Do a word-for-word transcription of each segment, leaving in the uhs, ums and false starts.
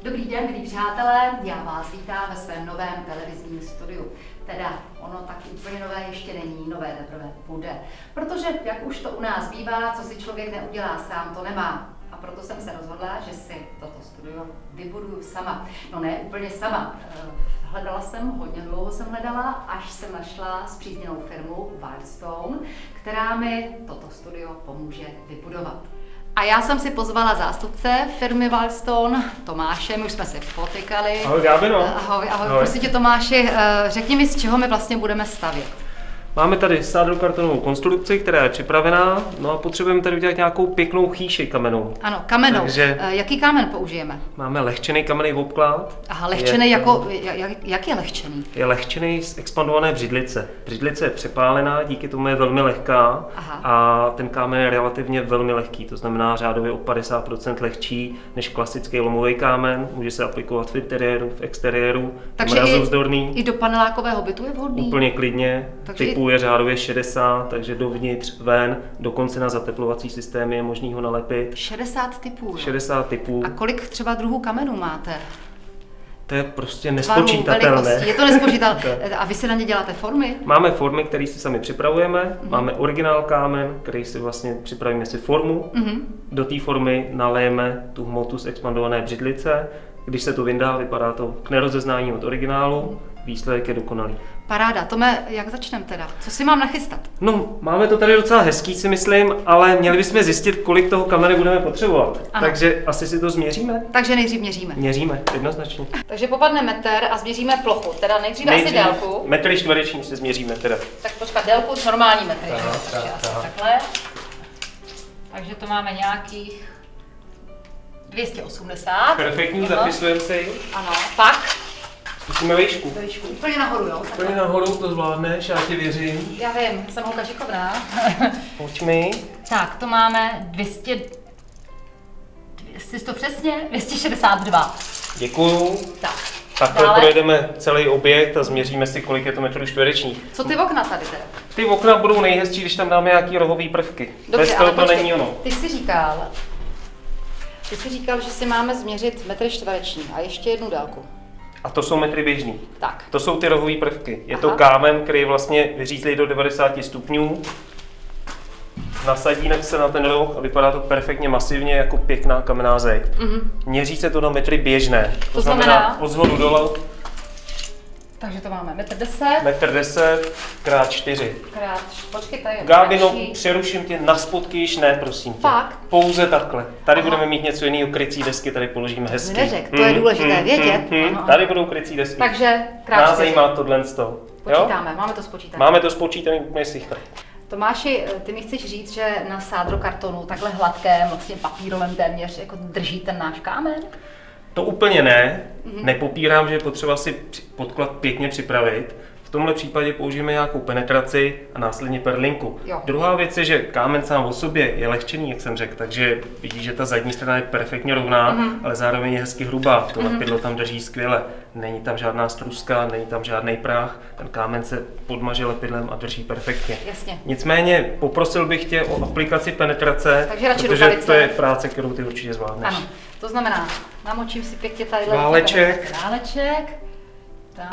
Dobrý den, milí přátelé, já vás vítám ve svém novém televizním studiu. Teda ono tak úplně nové ještě není, nové teprve bude. Protože, jak už to u nás bývá, co si člověk neudělá sám, to nemá. A proto jsem se rozhodla, že si toto studio vybuduju sama. No ne úplně sama. Hledala jsem, hodně dlouho jsem hledala, až jsem našla spřízněnou firmu Wildstone, která mi toto studio pomůže vybudovat. A já jsem si pozvala zástupce firmy Wildstone, Tomáše, my už jsme se potykali. Ahoj Gábino. Ahoj, ahoj, ahoj. Prosím tě Tomáši, řekni mi, z čeho my vlastně budeme stavět. Máme tady sádrokartonovou konstrukci, která je připravená, no a potřebujeme tady udělat nějakou pěknou chýši kamennou. Ano, kamennou. Takže jaký kámen použijeme? Máme lehčený kamenný obklad. Aha, lehčený je, jako, jak, jak je lehčený? Je lehčený z expandované břidlice. Břidlice je přepálená, díky tomu je velmi lehká. Aha. A ten kámen je relativně velmi lehký, to znamená řádově o padesát procent lehčí než klasický lomový kámen. Může se aplikovat v interiéru, v exteriéru, takže mrazovzdorný. I, i do panelákového bytu je vhodný? Úplně klidně. Takže typu je řádově šedesát, takže dovnitř, ven, dokonce na zateplovací systémy je možný ho nalepit. šedesát typů. šedesát typů. A kolik třeba druhů kamenů máte? To je prostě nespočítatelné. Je to nespočítatelné. A vy si na ně děláte formy? Máme formy, které si sami připravujeme. Mm-hmm. Máme originál kámen, který si vlastně připravíme si formu. Mm-hmm. Do té formy nalejeme tu hmotu z expandované břidlice. Když se to vyndá, vypadá to k nerozeznání od originálu. Výsledek je dokonalý. Paráda. Tome, jak začneme teda? Co si mám nachystat? No, máme to tady docela hezký, si myslím, ale měli bychom zjistit, kolik toho kamene budeme potřebovat. Ano. Takže asi si to změříme? Takže nejdřív měříme. Měříme, jednoznačně. Takže popadne metr a změříme plochu. Teda nejdřív, nejdřív asi délku. Metr čtvereční si změříme teda. Tak počkat, délku z normální metry. Tak, tak, tak. Takhle. Takže to máme nějakých dvě stě osmdesát. Perfektní, zapisujeme si. Ano, pak. Zkusíme výšku. Výšku. Úplně nahoru, jo? Úplně nahoru to zvládneš, já ti věřím. Já vím, jsem holka šikovná. Pojď mi. Tak, to máme dvě stě... Jsi to přesně? dvě stě šedesát dva. Děkuju. Tak. Takhle dále projedeme celý objekt a změříme si, kolik je to metrů čtverečních. Co ty okna tady teda? Ty okna budou nejhezčí, když tam dáme nějaký rohový prvky. Dobře, bez toho to počkej, není ono. Ty jsi říkal, ty jsi říkal, že si máme změřit metry čtvereční a ještě jednu délku. A to jsou metry běžný. Tak. To jsou ty rohové prvky. Je Aha. to kámen, který je vlastně vyřízlý do devadesáti stupňů. Nasadí se na ten roh a vypadá to perfektně masivně jako pěkná kamenná zeď. Mm-hmm. Měří se to na metry běžné. To, to znamená, znamená od zhodu dolů. Takže to máme metr deset. Metr deset krát čtyři. Krát, počkej, tady je Gábino, přeruším tě na spodky, již ne, prosím tě. Fakt? Pouze takhle. Tady Aha. budeme mít něco jiného, krycí desky, tady položíme hezky. Neřek, to je důležité hmm, vědět. Hmm, hmm. Tady budou krycí desky. Takže krát Nás zajímá tohle z toho. Počítáme, máme to spočítané. Máme to spočítané úplně sicher. Tomáši, ty mi chceš říct, že na sádrokartonu, takhle hladkém, vlastně papírovém téměř, jako drží ten náš kámen? To úplně ne. Mm-hmm. Nepopírám, že je potřeba si podklad pěkně připravit. V tomhle případě použijeme nějakou penetraci a následně perlinku. Jo. Druhá věc je, že kámen sám o sobě je lehčený, jak jsem řekl, takže vidíš, že ta zadní strana je perfektně rovná, mm-hmm. ale zároveň je hezky hrubá. To mm-hmm. lepidlo tam drží skvěle. Není tam žádná struska, není tam žádný práh. Ten kámen se podmaže lepidlem a drží perfektně. Jasně. Nicméně poprosil bych tě o aplikaci penetrace, takže protože rukavice. To je práce, kterou ty určitě zvládneš. Ano, to znamená, namočím si pěkně tadyhle váleček. Váleček. Tak.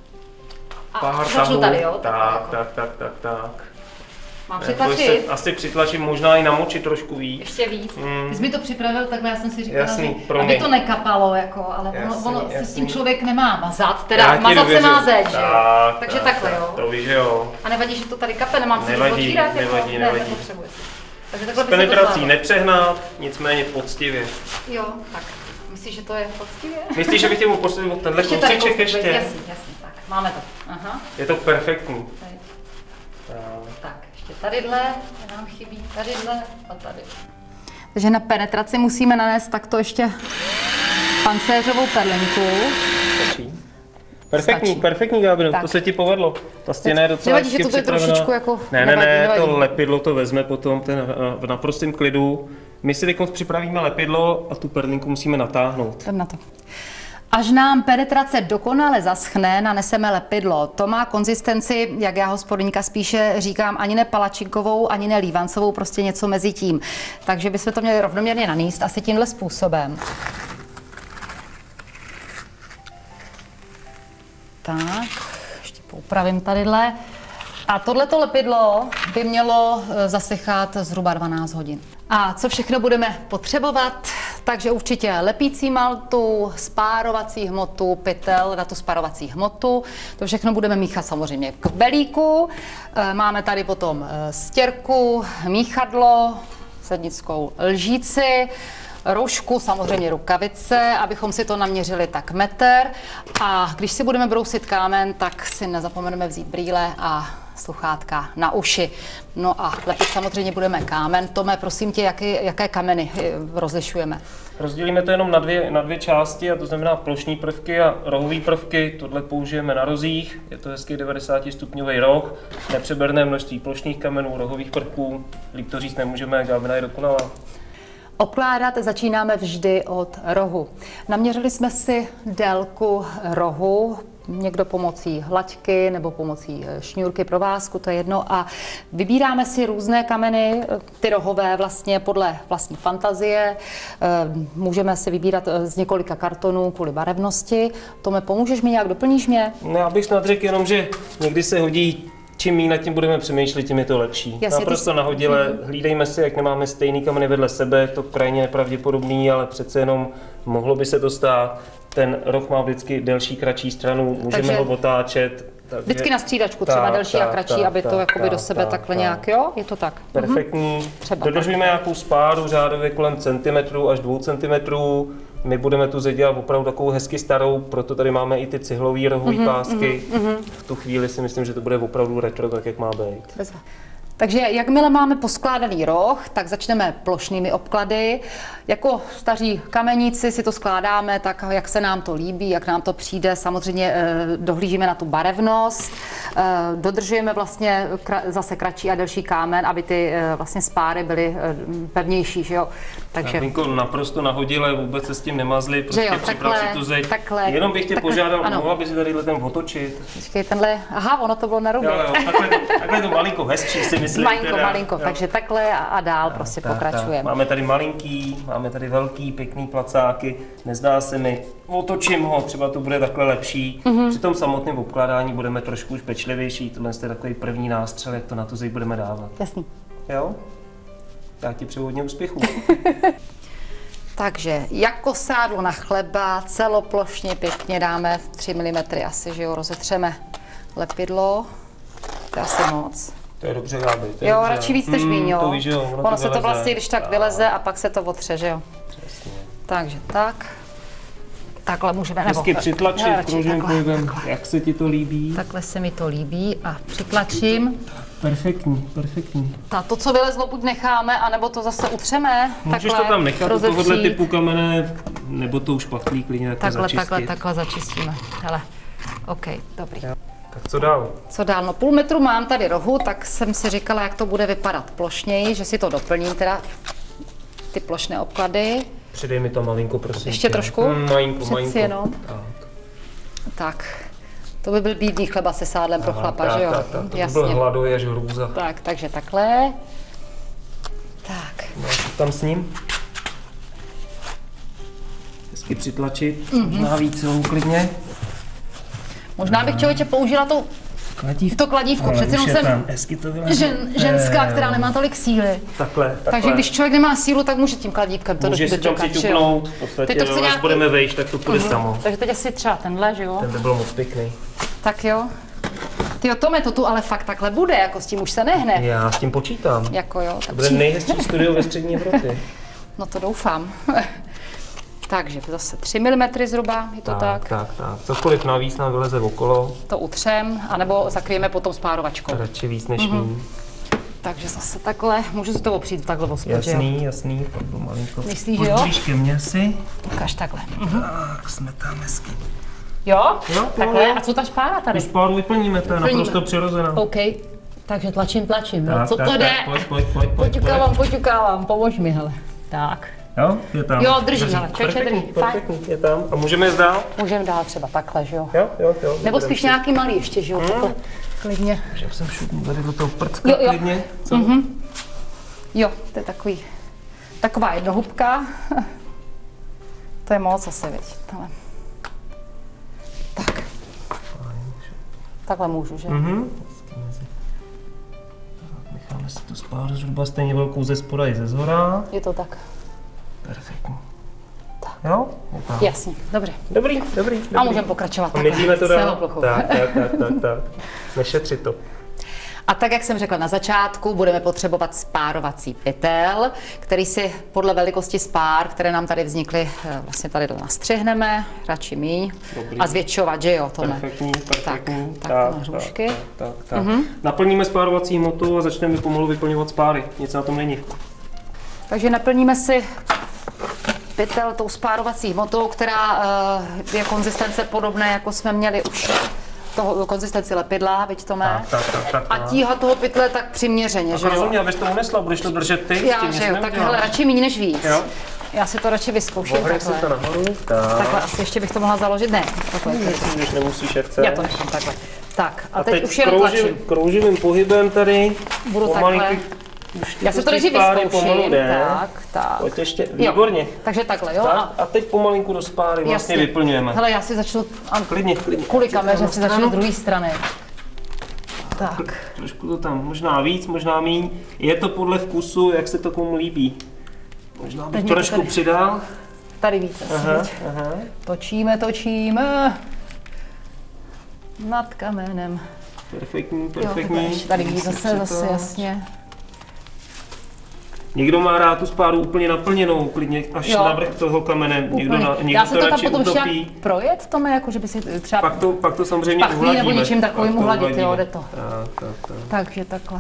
Pár tahů, tady, jo? Tak, jako. tak, tak, tak, tak. Mám přitlačit? Asi přitlačím, možná i namočit trošku víc. Ještě víc. Mm. Ty jsi mi to připravil, takhle já jsem si říkala, jasný, že, aby to nekapalo, jako, ale jasný, ono, ono jasný. se s tím člověk nemá mazat, teda mazat se má zeď, že jo? Takže tak, takhle, jo? To víš, že jo. A nevadí, že to tady kape, nemám si nevadí, to otírat, nevadí, jako, nevadí. ne, nepotřebuje si. Takže takhle s penetrací nepřehnat, nicméně poctivě. Jo, tak. Myslíš, že to je poctivě? Myslíš, že bych tě mohl postavit od tenhle kousíček ještě? Jasně, jasně, tak, máme to. Aha. Je to perfektní. Tak. tak, ještě tadyhle, nám chybí tadyhle a tady. Takže na penetraci musíme nanést takto ještě pancéřovou perlinku. Stačí. Perfektní, Stačí. perfektní, Gábino, to se ti povedlo. Ta stěna je docela nevadí, že to je trošičku jako... Ne, ne, nevadí, ne, nevadí. to lepidlo to vezme potom ten, v naprostém klidu. My si teď připravíme lepidlo a tu perlinku musíme natáhnout. Jdem na to. Až nám penetrace dokonale zaschne, naneseme lepidlo. To má konzistenci, jak já hospodyňka spíše říkám, ani ne palačinkovou, ani ne lívancovou, prostě něco mezi tím. Takže bychom to měli rovnoměrně nanést asi tímhle způsobem. Tak, ještě poupravím tadyhle. A tohleto lepidlo by mělo zasychat zhruba dvanáct hodin. A co všechno budeme potřebovat? Takže určitě lepící maltu, spárovací hmotu, pytel na tu spárovací hmotu. To všechno budeme míchat samozřejmě k belíku. Máme tady potom stěrku, míchadlo, sednickou lžíci, roušku, samozřejmě rukavice, abychom si to naměřili tak metr. A když si budeme brousit kámen, tak si nezapomeneme vzít brýle a sluchátka na uši. No a lepit samozřejmě budeme kámen. Tome, prosím tě, jaké, jaké kameny rozlišujeme? Rozdělíme to jenom na dvě, na dvě části, a to znamená plošní prvky a rohové prvky. Tohle použijeme na rozích, je to hezký devadesátistupňový roh, nepřeberné množství plošných kamenů, rohových prvků. Líp to říct nemůžeme, kámena je dokonalá. Obkládat začínáme vždy od rohu. Naměřili jsme si délku rohu, někdo pomocí hlaďky nebo pomocí šňůrky provázku, to je jedno, a vybíráme si různé kameny, ty rohové vlastně podle vlastní fantazie. Můžeme si vybírat z několika kartonů kvůli barevnosti. Tome, pomůžeš mi nějak, doplníš mě? No, já bych snad řekl jenom, že někdy se hodí, čím méně nad tím budeme přemýšlet, tím je to lepší. Jasně, naprosto ty... nahodile, mm-hmm. hlídejme si, jak nemáme stejný kameny vedle sebe, to krajně nepravděpodobný, ale přece jenom mohlo by se to stát. Ten roh má vždycky delší, kratší stranu, můžeme takže ho otáčet. Takže... Vždycky na střídačku, třeba tak, delší tak, a kratší, tak, aby to tak, jakoby tak, do sebe tak, takhle tak. nějak, jo? Je to tak? Perfektní. Mm-hmm. Dodržujeme nějakou spáru řádově kolem centimetru až dvou centimetrů. My budeme tu zeď dělat opravdu takovou hezky starou, proto tady máme i ty cihlový rohové mm-hmm, pásky. Mm-hmm. V tu chvíli si myslím, že to bude opravdu retro, tak jak má být. Bezva. Takže jakmile máme poskládaný roh, tak začneme plošnými obklady. Jako staří kameníci si to skládáme tak, jak se nám to líbí, jak nám to přijde. Samozřejmě dohlížíme na tu barevnost, dodržujeme vlastně zase kratší a delší kámen, aby ty vlastně spáry byly pevnější, že jo. Takže Vinko, naprosto nahodile, vůbec se s tím nemazli, prostě připrav si tu zeď. Takhle, Jenom bych tě takhle, požádal, ano. mohla by si tady ten otočit. Počkej, tenhle, aha, ono to bylo na ruby. Jo, jo, takhle, to, takhle to malinko hezčí si myslím. Malinko, teda, malinko, jo. Takže takhle a, a dál a, prostě ta, pokračujeme. Ta. Máme tady malinký, máme tady velký, pěkný placáky, nezdá se mi, otočím ho, třeba to bude takhle lepší. Mm-hmm. Při tom samotném obkládání budeme trošku už pečlivější, tohle je takový první nástřel, jak to na tu zeď budeme dávat. Jasný. Jo? Já ti přeju hodně úspěchů. Takže jako sádlo na chleba, celoplošně pěkně dáme tři milimetry asi, že jo, rozetřeme lepidlo, to je asi moc. To je dobře, Gáby. Jo, dobře. Radši víc než míň, jo. To víš, jo, ono, ono to se to vlastně, když tak vyleze a pak se to otře, že jo. Přesně. Takže tak. Takhle můžeme, nebo... Hezky přitlačit kružným pohybem, jak se ti to líbí. Takhle se mi to líbí a přitlačím. Perfektní, perfektní. Ta, to, co vylezlo, buď necháme, anebo to zase utřeme. Můžeš takhle to tam nechat, rozepřít. Tohohle typu kamene, nebo to už špachtlí klidně takhle, takhle začistit. Takhle, takhle začistíme. Hele, OK, dobrý. Tak co dál? Co dál? No půl metru mám tady rohu, tak jsem si říkala, jak to bude vypadat plošněji, že si to doplním, teda ty plošné obklady. Přidej mi to malinko, prosím. Ještě trošku? Mm, malinko, malinko. Jenom. Tak. tak. To by byl bídný chleba se sádlem pro chlapa, tak, že jo? Tak, tak, to Jasně. by byl hladový až hrůza. Tak, takže takhle. Tak. No, tam s ním. Hezky přitlačit, mm-hmm. možná víc klidně. Možná bych člověče použila to Kladívko. To kladívko, přece jenom jsem žen, ženská, která nemá tolik síly. Takhle, takhle. Takže když člověk nemá sílu, tak může tím kladívkem to může dočekat. Může si tam přiťuknout, v podstatě, to až nějaký... budeme vejš, tak to půjde uh-huh. samo. Takže teď asi třeba tenhle, že jo? Ten by byl moc pěkný. Tak jo. Tyjo, Tome, to tu ale fakt takhle bude, jako s tím už se nehne. Já s tím počítám. Jako jo. To bude nejhezčí studio ve střední Evropě. No to doufám. Takže zase tři milimetry zhruba, je to tak? Tak, tak, tak. Cokoliv navíc nám vyleze okolo. To utřem, anebo zakryjeme potom spárovačkou. Radši víc než mm-hmm. míň. Takže zase takhle, můžu si to opřít takhle o spod, Jasný, jasný, pojďme malinko. Myslíš, že jo? Blíž ke mně si. Ukaž takhle. Mm-hmm. Tak, jsme tam hezky. Jo? Jo, takhle. A co ta špára tady? Tu spáru vyplníme, to je vyplníme. Naprosto přirozená. OK. Takže tlačím, tlačím. Tak, no, co tak, to tak, jde? Pojď, pojď, pojď, pojď. Poťukávám, poťukávám, pomož mi, hele. Tak. Jo, je tam. Jo, drží, hele, člověče drží. Perfektní, je tam. A můžeme jít dál? Můžeme dál třeba takhle, že jo? Jo, jo, jo. Nebo spíš si. Nějaký malý ještě, že jo? Hmm. Toto, klidně. Že jsem šutnul tady do toho prcka, jo, jo. klidně. Co? Mm-hmm. Jo, to je takový, taková jednohubka. To je moc asi, viď. Hele. Tak. Fajn. Takhle můžu, že? Mhm. Necháme si to spát zhruba stejně velkou ze spoda i ze zhora. Je to tak. Perfektní. Tak. Jo? Tak. Jasně, dobře. Dobrý, dobrý, dobrý. A můžeme pokračovat takhle. Měříme to dál. Tak, tak, tak, tak, tak. Nešetřit to. A tak, jak jsem řekla na začátku, budeme potřebovat spárovací pytel, který si podle velikosti spár, které nám tady vznikly, vlastně tady nastřihneme, radši míň, a zvětšovat, že jo, Tome? Perfektní, perfektní. Tak, tak, tak, hrušky. Tak, tak, tak. Mm-hmm. Naplníme spárovací hmotu a začneme pomalu vyplňovat spáry. Nic na tom není. Takže naplníme si pytel tou spárovací hmotou, která je konzistence podobné, jako jsme měli už toho konzistenci lepidla, viď Tome? Tak, tak, tak, tak, a tíha toho pytle tak přiměřeně, že jo? Rozumím, abys to unesla, budeš to držet ty? Já, že jo, tak hele, radši méně než víc. Jo? Já si to radši vyzkouším takhle. Si to nahoru, tak. Takhle, asi ještě bych to mohla založit, ne, takhle. Když nemusíš, jak chceš. Já to nechám takhle. Tak, a, a teď, teď už jenom kroužím, tlačím. krouživým pohybem tady. Budu takhle. Já si to nejdřív vyzkouším, tak, tak. Pojď ještě, výborně. Jo, takže takhle, jo. Tak, a teď pomalinku do spáry vlastně Jasně. vyplňujeme. Hele, já si začnu, klidně, klidně. Kvůli kameře si začnu z druhé strany. Tak. Trošku to tam, možná víc, možná míň. Je to podle vkusu, jak se to komu líbí. Možná bych trošku tady přidal. Tady víc asi, aha, aha. Točíme, točíme. Nad kamenem. Perfektní, perfektní. Jo, tady víc zase, zase jasně. Někdo má rád tu spáru úplně naplněnou, klidně až jo. na vrch toho kamene. Někdo, na, někdo Dá se to, to tam radši potom utopí. však projet, Tome, jako že by si třeba pak to, pak to samozřejmě uhladíme. nebo něčím takovým uhladit, jo, jde to. Tak, tak, tak. Takže takhle.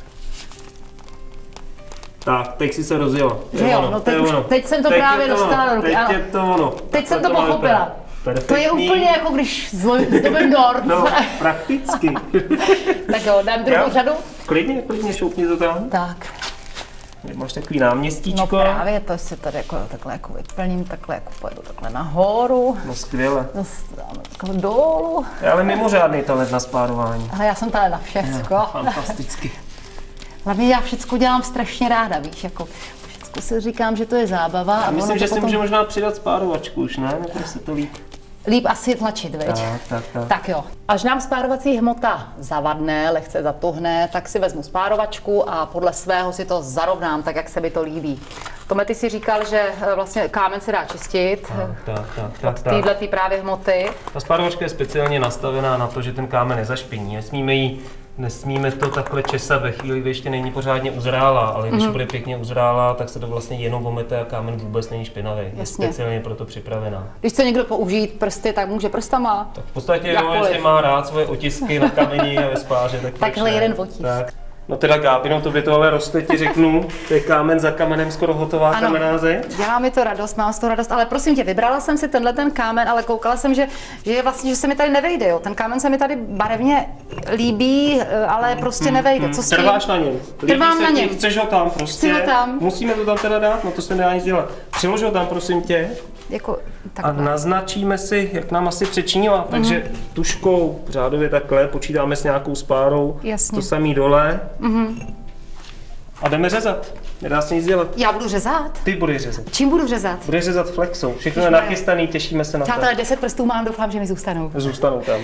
Tak, teď si se rozjela. Že jo, no teď, už, teď jsem to teď právě dostala do ruky. Teď je to ono. Teď jsem to pochopila. To je úplně jako když zdobím dort. No, prakticky. Tak jo, dám druhou řadu? Klidně, klidně, šoupni to tam. Tak. Máš takový náměstíčko. No právě, to si tady jako, takhle jako vyplním, takhle jako pojedu takhle nahoru. No skvěle. Dostáváme takhle dolů. Je ale mimořádný talent na spárování. Ale já jsem tady na všecko. No, fantasticky. Hlavně já všecko dělám strašně ráda, víš, jako všecko si říkám, že to je zábava. A, a myslím, že si potom... může možná přidat spárovačku už, ne? Nebo si to líp. Líp asi tlačit, veď? Tak, tak, tak. Tak jo. Až nám spárovací hmota zavadne, lehce zatuhne, tak si vezmu spárovačku a podle svého si to zarovnám, tak jak se mi to líbí. Tome, ty si říkal, že vlastně kámen se dá čistit tak, tak, tak, tak, od téhletý právě hmoty. Ta spárovačka je speciálně nastavená na to, že ten kámen nezašpiní. Nesmíme jí Nesmíme to takhle česat ve chvíli, kdy ještě není pořádně uzrála, ale když mm. bude pěkně uzrála, tak se to vlastně jenom omete a kámen vůbec není špinavý. Je speciálně proto připravená. Když chce někdo použít prsty, tak může prstama. Tak v podstatě jo, jestli má rád svoje otisky na kameni a ve spáře, tak takhle jeden otisk. Tak. No teda Gábino, tobě to ale roste, ti řeknu, to je kámen za kamenem skoro hotová ano, kamenáze. Dělá mi to radost, mám z toho radost, ale prosím tě, vybrala jsem si tenhle ten kámen, ale koukala jsem, že, že je vlastně, že se mi tady nevejde, jo. Ten kámen se mi tady barevně líbí, ale prostě nevejde. Co s tím? Trváš na něm. Trvám na něm. Chceš ho tam prostě. Chci ho tam. Musíme to tam teda dát, no to se nedá nic dělat. Přilož ho tam, prosím tě. Jako, a naznačíme si, jak nám asi přečinila, takže mm. tuškou řádově takhle, počítáme s nějakou spárou, jasně. To samý dole. Mm. A jdeme řezat. Nedá se nic dělat. Já budu řezat? Ty budeš řezat. Čím budu řezat? Budeš řezat flexou. Všechno je nachystaný, těšíme se na to. Přátelé, deset prstů mám, doufám, že mi zůstanou. Zůstanou tam.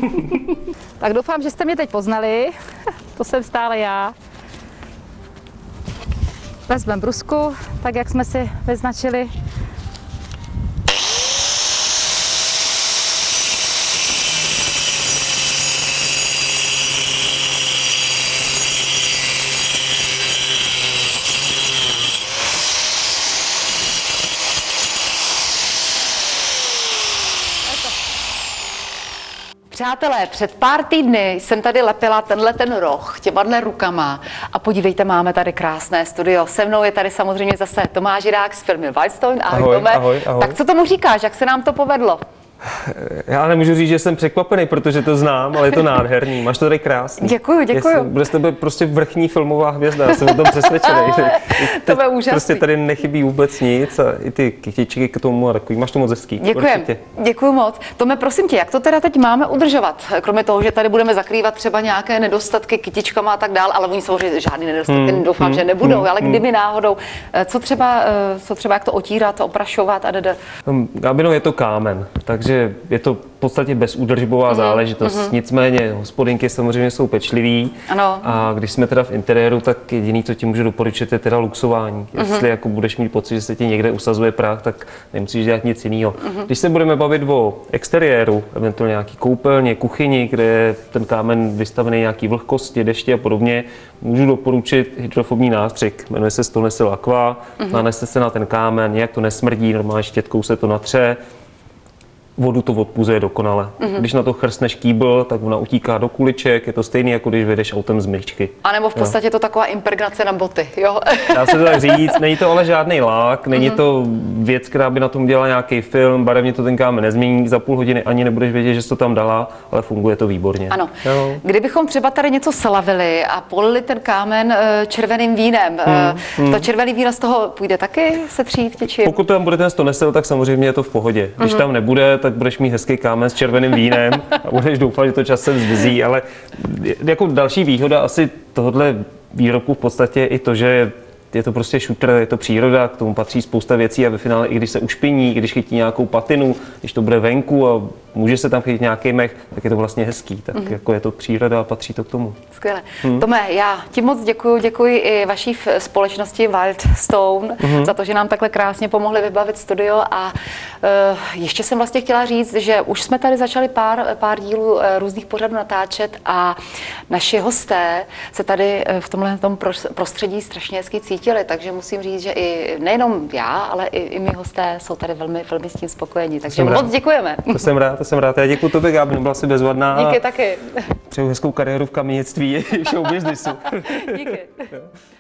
Tak doufám, že jste mě teď poznali. To jsem stále já. Vezmeme brusku, tak jak jsme si vyznačili. Přátelé, před pár týdny jsem tady lepila tenhle ten roh těma rukama a podívejte, máme tady krásné studio. Se mnou je tady samozřejmě zase Tomáš Jirák z firmy Whitestone. Ahoj, ahoj, Tome. Ahoj, ahoj. Tak co tomu říkáš, jak se nám to povedlo? Já nemůžu říct, že jsem překvapený, protože to znám, ale je to nádherný. Máš to tady krásný. Děkuju, děkuju. Bude z tebe prostě vrchní filmová hvězda, já jsem o tom přesvědčený. To je úžasný. Prostě tady nechybí vůbec nic a i ty kytičky k tomu a takový. Máš to moc hezký. Děkujem, děkuju moc. Tome, prosím tě, jak to teda teď máme udržovat? Kromě toho, že tady budeme zakrývat třeba nějaké nedostatky kytičkama a tak dál, ale oni samozřejmě žádný nedostatky hmm, doufám, hmm, že nebudou, hmm, ale kdyby náhodou, co třeba, co třeba jak to otírat, oprašovat a jde. Gábino, je to kámen, takže takže je to v podstatě bezúdržbová mm-hmm. záležitost. Mm-hmm. Nicméně hospodinky samozřejmě jsou pečliví. Ano. A když jsme teda v interiéru, tak jediný, co ti můžu doporučit, je teda luxování. Mm-hmm. Jestli jako budeš mít pocit, že se ti někde usazuje prach, tak nemusíš dělat nic jiného. Mm-hmm. Když se budeme bavit o exteriéru, eventuálně nějaký koupelně, kuchyni, kde je ten kámen vystavený nějaký vlhkosti, dešti a podobně, můžu doporučit hydrofobní nástřik. Jmenuje se Stonesil Aqua, mm-hmm. naneste se na ten kámen, nějak to nesmrdí, normálně štětkou se to natře. Vodu to odpuzuje dokonale. Mm-hmm. Když na to chrstneš kýbl, tak ona utíká do kuliček, je to stejný, jako když vyjdeš autem z myčky. A nebo v podstatě jo. to taková impregnace na boty, jo? Dá se to tak říct, není to ale žádný lák, není mm-hmm. to věc, která by na tom dělala nějaký film, barevně to ten kámen nezmění, za půl hodiny ani nebudeš vědět, že jsi to tam dala, ale funguje to výborně. Ano. Jo. Kdybychom třeba tady něco slavili a polili ten kámen červeným vínem, mm-hmm. to červený víno z toho půjde taky se třít něčím? Pokud tam bude ten Stonesil, tak samozřejmě je to v pohodě. Když mm-hmm. tam nebude, tak budeš mít hezký kámen s červeným vínem a budeš doufat, že to časem zmizí, ale jako další výhoda asi tohohle výrobku v podstatě je i to, že je to prostě šutr, je to příroda, k tomu patří spousta věcí a ve finále, i když se ušpiní, i když chytí nějakou patinu, když to bude venku a může se tam chytit nějaký mech, tak je to vlastně hezký. Tak mm-hmm. jako je to příroda a patří to k tomu. Skvěle. Hmm. Tome, já ti moc děkuji, děkuji i vaší společnosti Wildstone mm-hmm. za to, že nám takhle krásně pomohli vybavit studio a uh, ještě jsem vlastně chtěla říct, že už jsme tady začali pár, pár dílů uh, různých pořadů natáčet a naši hosté se tady uh, v tomhle tom prostředí strašně hezky cítili, takže musím říct, že i nejenom já, ale i, i my hosté jsou tady velmi, velmi s tím spokojení, takže moc rád. Děkujeme. To jsem rád, to jsem rád. Já děkuji tobě, Gábi, byla si bezvadná. Díky taky. Přeju hezkou kariéru v kamienictví i v show businessu. Díky.